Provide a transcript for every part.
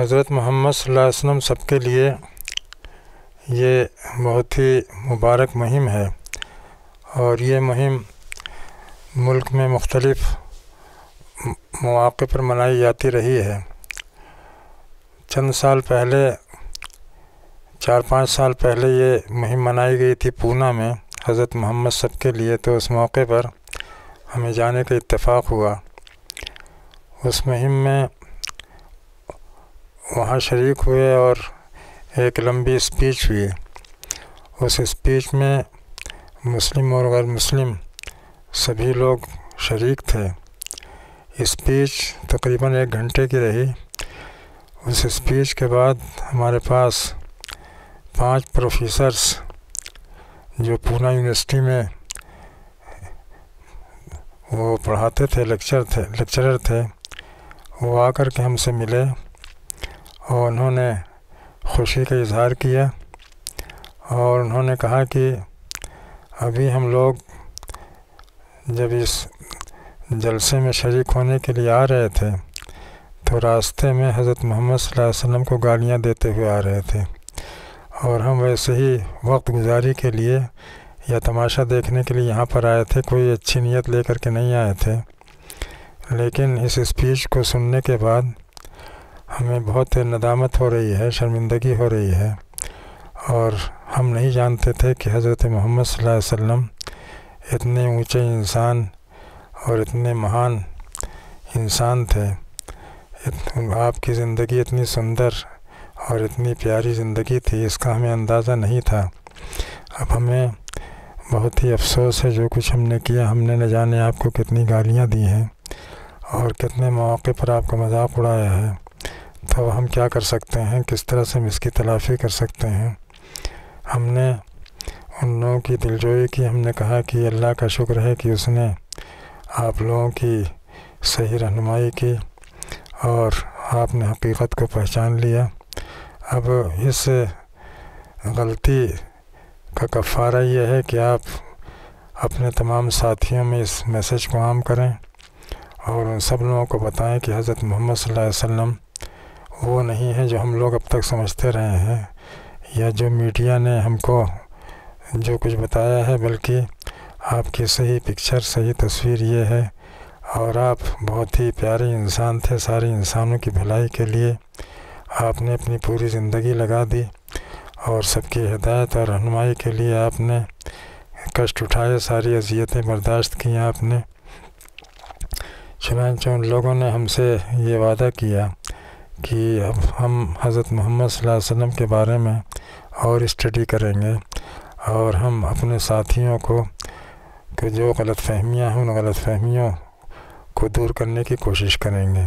حضرت محمد صلی اللہ علیہ وسلم سب کے لیے یہ بہت ہی مبارک مہم ہے، اور یہ مہم ملک میں مختلف مواقع پر منائی جاتی رہی ہے۔ چند سال پہلے 4-5 سال پہلے یہ مہم منائی گئی تھی پونا میں حضرت محمد سب کے لیے، تو اس موقع پر ہمیں جانے کا اتفاق ہوا۔ اس مہم میں وہاں شریک ہوئے اور ایک لمبی اسپیچ ہوئی۔ اس اسپیچ میں مسلم اور غیر مسلم سبھی لوگ شریک تھے۔ اسپیچ تقریباً 1 گھنٹے کی رہی۔ اس اسپیچ کے بعد ہمارے پاس 5 پروفیسرز جو پونا یونیورسٹی میں وہ پڑھاتے تھے، لیکچرر تھے، وہ آ کر کے ہم سے ملے اور انہوں نے خوشی کا اظہار کیا، اور انہوں نے کہا کہ ابھی ہم لوگ جب اس جلسے میں شریک ہونے کے لیے آ رہے تھے تو راستے میں حضرت محمد صلی اللہ علیہ وسلم کو گالیاں دیتے ہوئے آ رہے تھے، اور ہم ویسے ہی وقت گزاری کے لیے یا تماشا دیکھنے کے لیے یہاں پر آئے تھے، کوئی اچھی نیت لے کر کے نہیں آئے تھے۔ لیکن اس اسپیچ کو سننے کے بعد ہمیں بہت ندامت ہو رہی ہے، شرمندگی ہو رہی ہے، اور ہم نہیں جانتے تھے کہ حضرت محمد صلی اللہ علیہ وسلم اتنے اونچے انسان اور اتنے مہان انسان تھے۔ آپ کی زندگی اتنی سندر اور اتنی پیاری زندگی تھی، اس کا ہمیں اندازہ نہیں تھا۔ اب ہمیں بہت ہی افسوس ہے جو کچھ ہم نے کیا۔ ہم نے نہ جانے آپ کو کتنی گالیاں دی ہیں اور کتنے مواقع پر آپ کا مذاق اڑایا ہے، تو ہم کیا کر سکتے ہیں، کس طرح سے ہم اس کی تلافی کر سکتے ہیں۔ ہم نے ان لوگوں کی دلجوئی کی، ہم نے کہا کہ اللہ کا شکر ہے کہ اس نے آپ لوگوں کی صحیح رہنمائی کی اور آپ نے حقیقت کو پہچان لیا۔ اب اس غلطی کا کفارہ یہ ہے کہ آپ اپنے تمام ساتھیوں میں اس میسج کو عام کریں اور ان سب لوگوں کو بتائیں کہ حضرت محمد صلی اللہ علیہ وسلم وہ نہیں ہے جو ہم لوگ اب تک سمجھتے رہے ہیں یا جو میڈیا نے ہم کو جو کچھ بتایا ہے، بلکہ آپ کی صحیح پکچر، صحیح تصویر یہ ہے، اور آپ بہت ہی پیارے انسان تھے۔ سارے انسانوں کی بھلائی کے لیے آپ نے اپنی پوری زندگی لگا دی، اور سب کی ہدایت اور رہنمائی کے لیے آپ نے کشٹ اٹھائے، ساری اذیتیں برداشت کیں آپ نے۔ چنانچہ ان لوگوں نے ہم سے یہ وعدہ کیا کہ اب ہم حضرت محمد صلی اللہ علیہ وسلم کے بارے میں اور اسٹڈی کریں گے، اور ہم اپنے ساتھیوں کو کہ جو غلط فہمیاں ہیں ان غلط فہمیوں کو دور کرنے کی کوشش کریں گے۔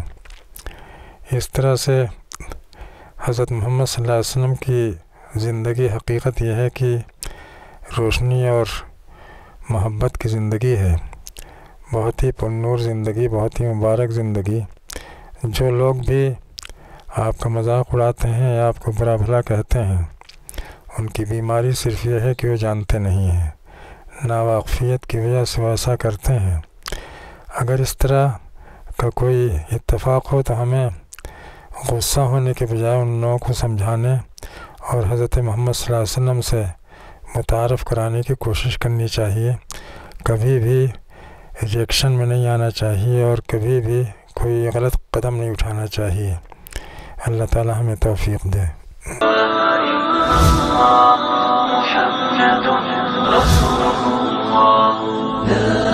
اس طرح سے حضرت محمد صلی اللہ علیہ وسلم کی زندگی حقیقت یہ ہے کہ روشنی اور محبت کی زندگی ہے، بہت ہی پرنور زندگی، بہت ہی مبارک زندگی۔ جو لوگ بھی آپ کا مذاق اڑاتے ہیں یا آپ کو برا بھلا کہتے ہیں، ان کی بیماری صرف یہ ہے کہ وہ جانتے نہیں ہیں، ناواقفیت کی وجہ سے وہ ایسا کرتے ہیں۔ اگر اس طرح کا کوئی اتفاق ہو تو ہمیں غصہ ہونے کے بجائے ان لوگوں کو سمجھانے اور حضرت محمد صلی اللہ علیہ وسلم سے متعارف کرانے کی کوشش کرنی چاہیے۔ کبھی بھی ریئیکشن میں نہیں آنا چاہیے اور کبھی بھی کوئی غلط قدم نہیں اٹھانا چاہیے۔ اللہ تعالی ہمیں توفیق دے۔ محمد رسول اللہ